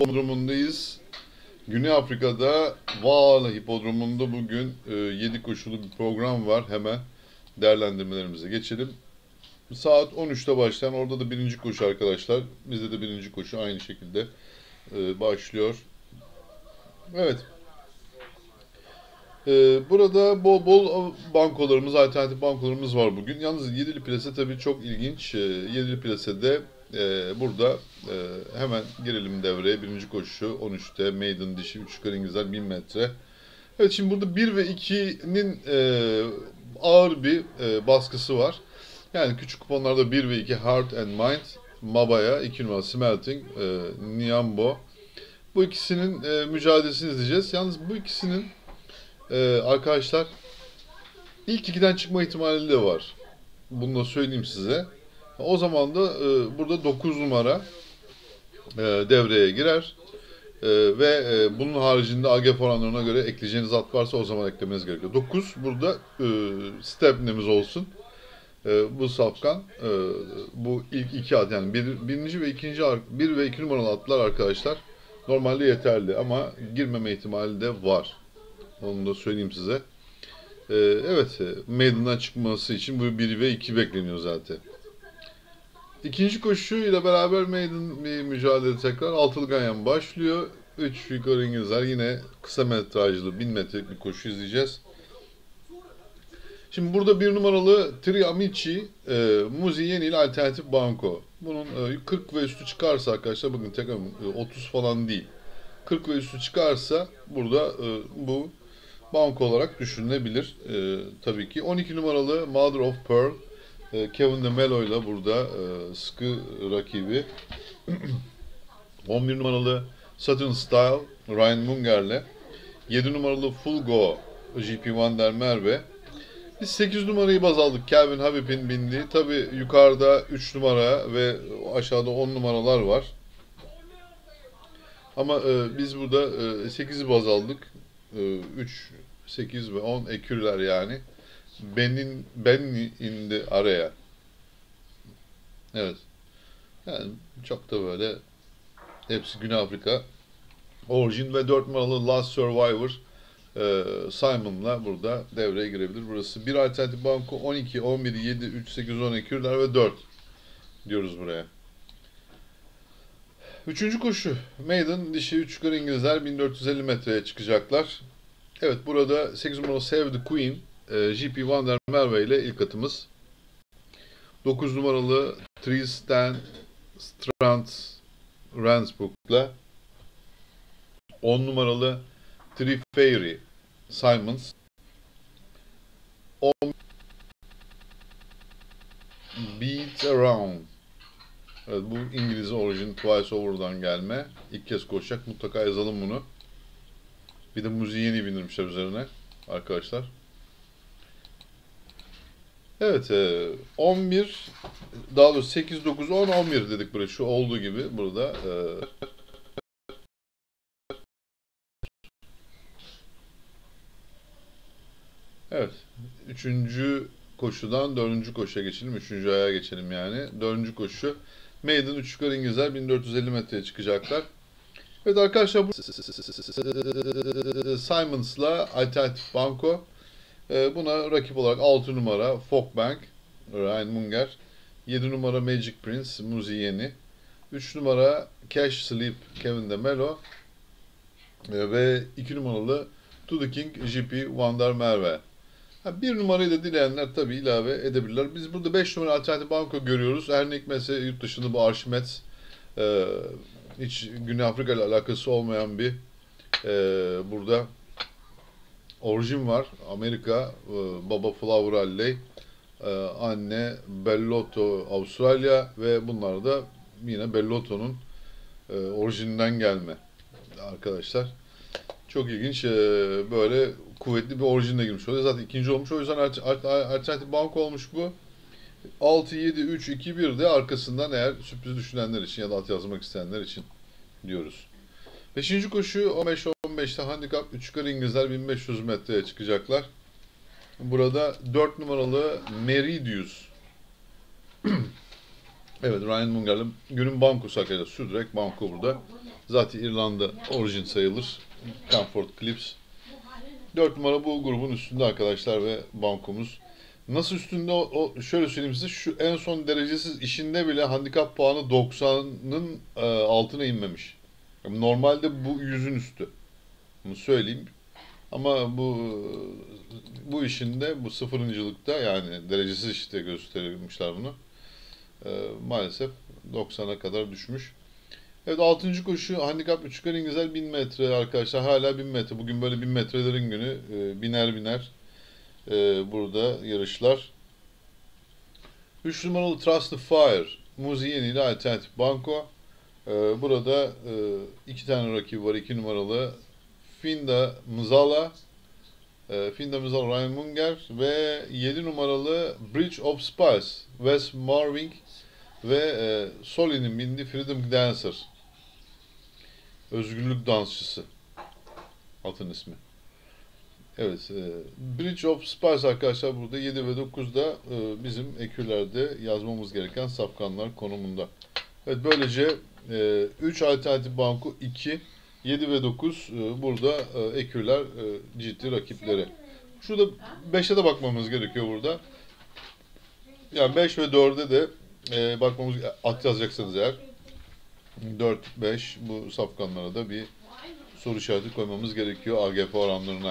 hipodromundayız. Güney Afrika'da Vaal Hipodromu'nda bugün 7 koşulu bir program var. Hemen değerlendirmelerimize geçelim. Saat 13'te başlayan, orada da birinci koşu arkadaşlar. Bizde de birinci koşu aynı şekilde başlıyor. Evet. Burada bol bol bankolarımız, alternatif bankolarımız var bugün. Yalnız yedili plase tabii çok ilginç. Yedili plasede burada hemen girelim devreye. Birinci koşu 13'te maiden dişi 3 yukarı İngilizler 1000 metre. Evet, şimdi burada 1 ve 2'nin ağır bir baskısı var. Yani küçük kuponlarda 1 ve 2 Heart and Mind, Mabaya, 2 numara Smelting, Niambo. Bu ikisinin mücadelesini izleyeceğiz. Yalnız bu ikisinin arkadaşlar ilk 2'den çıkma ihtimali de var. Bunu da söyleyeyim size. O zaman da burada 9 numara devreye girer. Ve bunun haricinde AGF oranlarına göre ekleyeceğiniz at varsa o zaman eklemeniz gerekiyor. 9 burada stepnemiz olsun. Bu safkan bu ilk 2 at, yani birinci ve ikinci 1 ve 2 numaralı atlar arkadaşlar normalde yeterli ama girmeme ihtimali de var. Onu da söyleyeyim size. Evet, maiden'dan çıkması için bu 1 ve 2 bekleniyor zaten. İkinci koşuyla beraber maiden bir mücadele tekrar. Altılı ganyan başlıyor. 3 yukarı İngilizler, yine kısa metrajlı 1000 metrelik bir koşu izleyeceğiz. Şimdi burada 1 numaralı Tri Amici, Muzi Yeni ile alternatif banko. Bunun 40 ve üstü çıkarsa arkadaşlar, bakın tekrar 30 falan değil. 40 ve üstü çıkarsa burada bu banko olarak düşünülebilir. Tabii ki 12 numaralı Mother of Pearl, Kevin de Melo ile burada sıkı rakibi. 11 numaralı Saturn Style, Ryan Munger'le. 7 numaralı Full Go, GP Van der Merwe. Biz 8 numarayı baz aldık. Kelvin Habib'in bindiği. Tabii yukarıda 3 numara ve aşağıda 10 numaralar var. Ama biz burada 8'i baz aldık. 3, 8 ve 10 ekürler yani. Ben indi araya. Evet. Yani çok da böyle hepsi Güney Afrika. Origin ve 4 numaralı Last Survivor Simon'la burada devreye girebilir. Burası bir alternatif banko 12, 11, 7, 3, 8, 10 ekürler ve 4 diyoruz buraya. Üçüncü koşu. Maiden dişi 3 yukarı İngilizler 1450 metreye çıkacaklar. Evet, burada 8 numaralı Save the Queen, GP Van der Merwe ile ilk atımız. 9 numaralı Tristan Strand Ransbrook'la. 10 numaralı Three Fairy Simons. 10 Beat Around. Evet, bu İngiliz orijin Twice Over'dan gelme. İlk kez koşacak. Mutlaka yazalım bunu. Bir de Muzi Yeni bindirmişler üzerine arkadaşlar. Evet, 11, daha doğrusu 8, 9, 10, 11 dedik buraya. Şu olduğu gibi burada. Evet, 3. koşudan 4. koşuya geçelim. 3. aya geçelim yani. 4. koşu. Maiden 3 yukarı İngilizler 1450 metreye çıkacaklar. Evet arkadaşlar, bu Simons'la alternatif banko. Buna rakip olarak 6 numara Folkbank, Ryan Munger, 7 numara Magic Prince, Muzi Yeni, 3 numara Cash Sleep, Kevin de Melo ve 2 numaralı To The King, GP Van der Merwe. 1 numarayı da dileyenler tabi ilave edebilirler. Biz burada 5 numara alternatif banko görüyoruz. Her ne hikmetse yurt dışında bu Archimedes hiç Güney Afrika ile alakası olmayan bir burada orijin var. Amerika, baba Flower Alley, anne Bellotto Avustralya ve bunlar da yine Bellotto'nun orijinden gelme arkadaşlar. Çok ilginç, böyle kuvvetli bir orijinle girmiş oluyor. Zaten ikinci olmuş, o yüzden alternatif banko olmuş bu. 6, 7, 3, 2, 1 de arkasından, eğer sürpriz düşünenler için ya da at yazmak isteyenler için diyoruz. 5. koşu 15-15'te handikap 3 yukarı İngilizler 1500 metreye çıkacaklar. Burada 4 numaralı Meridius Evet, Ryan Munger'le günün bankosu arkadaşlar. Sürdürek banko burada. Zaten İrlanda orijin sayılır. Comfort Clips. 4 numara bu grubun üstünde arkadaşlar ve bankomuz. Nasıl üstünde şöyle söyleyeyim size, şu en son derecesiz işinde bile handikap puanı 90'ın altına inmemiş. Yani normalde bu 100'ün üstü. Bunu söyleyeyim. Ama bu işinde, bu sıfırıncılıkta, yani derecesiz işte göstermişler bunu. Maalesef 90'a kadar düşmüş. Evet, 6. koşu handikap 3 İngilizler 1000 metre arkadaşlar. Hala 1000 metre. Bugün böyle 1000 metrelerin günü. Biner biner burada yarışlar. 3 numaralı Trust the Fire. Muzi Yeni ile Alternatif Banko. Burada 2 tane rakibi var. 2 numaralı Finda Mzala. Finda Mzala Ryan Munger ve 7 numaralı Bridge of Spice Wes Marving ve Soli'nin bindiği Freedom Dancer. Özgürlük dansçısı. Atın ismi. Evet. Bridge of Spice arkadaşlar burada 7 ve 9'da bizim ekürlerde yazmamız gereken safkanlar konumunda. Evet, böylece 3 alternatif banko 2, 7 ve 9 burada ekürler ciddi rakipleri. Şurada 5'e de bakmamız gerekiyor burada. Yani 5 ve 4'e de bakmamız, at yazacaksanız eğer 4, 5 bu safkanlara da bir soru işareti koymamız gerekiyor AGF oranlarına.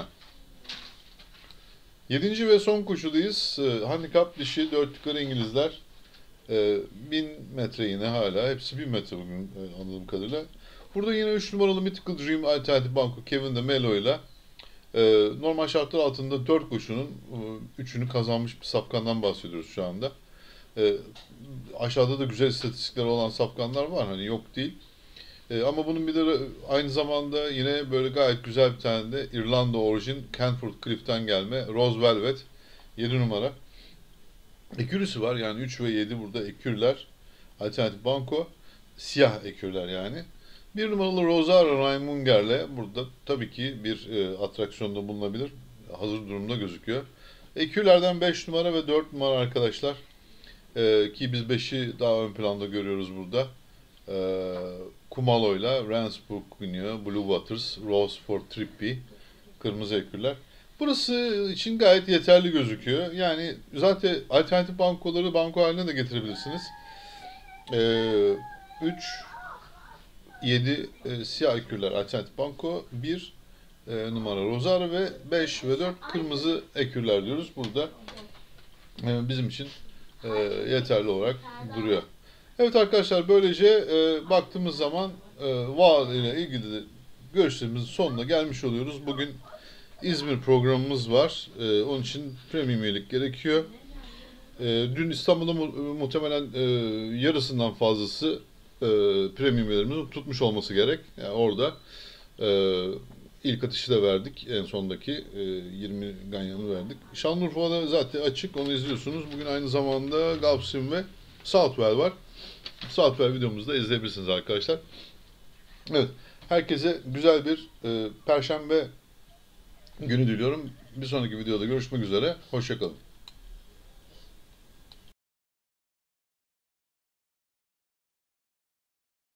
7. ve son koşudayız. Handikap dişi 4 yukarı İngilizler. 1000 metre yine hala. Hepsi 1000 metre bugün anladığım kadarıyla. Burada yine 3 numaralı Mythical Dream Alternatif Banko Kevin de Melo ile normal şartlar altında 4 koşunun 3'ünü kazanmış bir safkandan bahsediyoruz şu anda. Aşağıda da güzel istatistikleri olan safkanlar var. Hani yok değil. Ama bunun bir de aynı zamanda yine böyle gayet güzel bir tane de İrlanda orijin Canford Cliff'ten gelme Rose Velvet 7 numara. Ekürüsü var, yani 3 ve 7 burada ekürler. Alternatif banko. Siyah ekürler yani. 1 numaralı Rosara Ryan Munger'le burada tabii ki bir atraksiyonda bulunabilir. Hazır durumda gözüküyor. Ekürlerden 5 numara ve 4 numara arkadaşlar. Ki biz 5'i daha ön planda görüyoruz burada. Kumalo'yla Ransbrook biniyor. Blue Waters, Rose for Trippy, kırmızı ekürler. Burası için gayet yeterli gözüküyor. Yani zaten alternatif bankoları banko haline de getirebilirsiniz. 3, 7 siyah ekürler alternatif banko, 1 numara Rozar ve 5 ve 4 kırmızı ekürler diyoruz. Burada bizim için yeterli olarak duruyor. Evet arkadaşlar, böylece baktığımız zaman VAR ile ilgili de görüşlerimizin sonuna gelmiş oluyoruz. Bugün İzmir programımız var. Onun için premium üyelik gerekiyor. Dün İstanbul'da muhtemelen yarısından fazlası premium üyelerimizin tutmuş olması gerek. Yani orada ilk atışı da verdik. En sondaki 20 ganyanı verdik. Şanlıurfa'da zaten açık. Onu izliyorsunuz. Bugün aynı zamanda Galveston ve Southwell var. Southwell videomuzu da izleyebilirsiniz arkadaşlar. Evet. Herkese güzel bir Perşembe günü diliyorum. Bir sonraki videoda görüşmek üzere. Hoşça kalın.